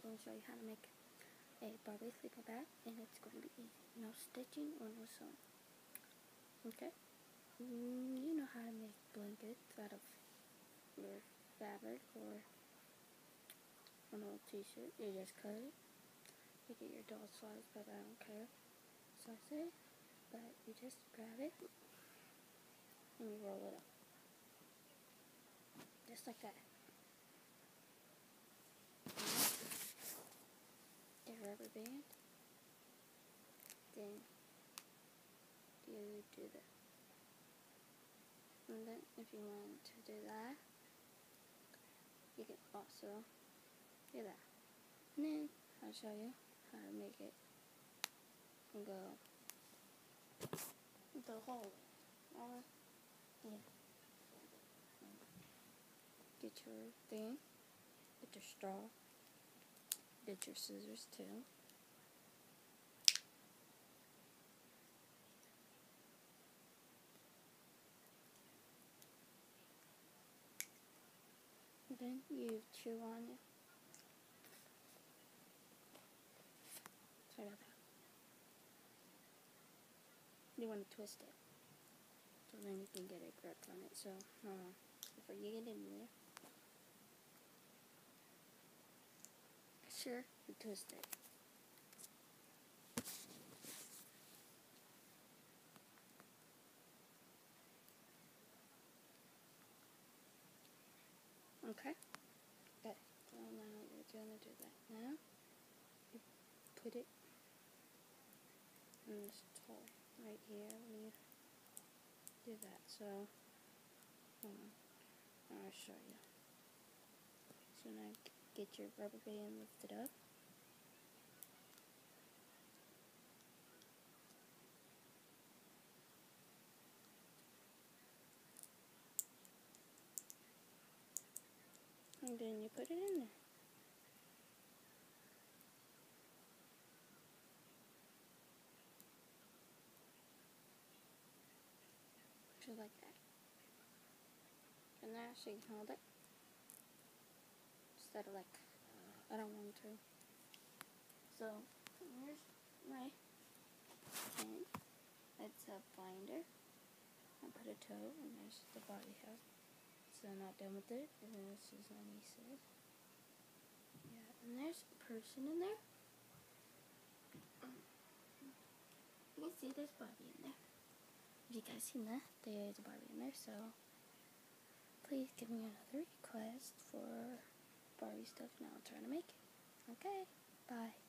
going to show you how to make a Barbie sleeping bag, and it's going to be easy. No stitching or no sewing. Okay? You know how to make blankets out of your fabric or an old t-shirt. You just cut it. You get your doll size, but I don't care. So I say, but you just grab it and you roll it up. Just like that. Get a rubber band. Then you do this. And then if you want to do that, you can also do that. And then I'll show you how to make it and go the whole way. Yeah. Get your thing, get your straw, get your scissors too. Then you chew on it. Sorry about that. You want to twist it, so then you can get a grip on it. So, before you get in there, sure, you twist it. Okay? Good. So now you're going to do that. Now, you put it in this hole right here when you do that. So, hold on. I'll show you. So now get your rubber band lifted up. And then you put it in there. Just like that. And now so you can hold it. Instead of like, I don't want to. So, here's my pen. It's a binder. I put a toe, and there's the body head. So I'm not done with it. And then this is my niece's. Yeah, and there's a person in there. You can see there's Barbie in there. Have you guys seen that? There's a Barbie in there, so please give me another request for Barbie stuff, and I'll try to make it. Okay, bye.